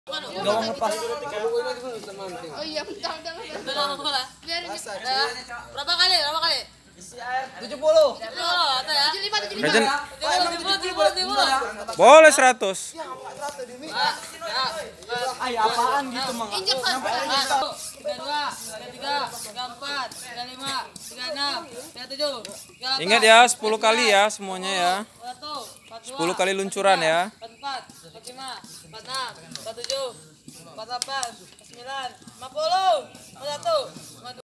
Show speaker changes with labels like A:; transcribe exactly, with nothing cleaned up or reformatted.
A: Gawang lepas.
B: Oh iya, bentar, bentar, bentar.
C: Berapa bola?
B: Biar
C: Berapa kali? Berapa kali?
A: tujuh puluh.
C: tujuh puluh atau ya?
B: tujuh lima, tujuh lima.
D: Rejen
C: tujuh puluh, tujuh puluh, tujuh puluh.
D: boleh seratus.
A: Ay, apaan gitu, Mang?
B: Injek kan.
C: Satu, tiga dua, tiga tiga, tiga empat, tiga lima, tiga enam, tiga tujuh, tiga delapan.
D: Ingat ya, sepuluh kali ya semuanya ya.
C: Satu, empat dua,
D: sepuluh kali luncuran ya.
C: empat empat, empat lima, empat enam, empat tujuh, empat delapan, empat sembilan, lima puluh, empat satu.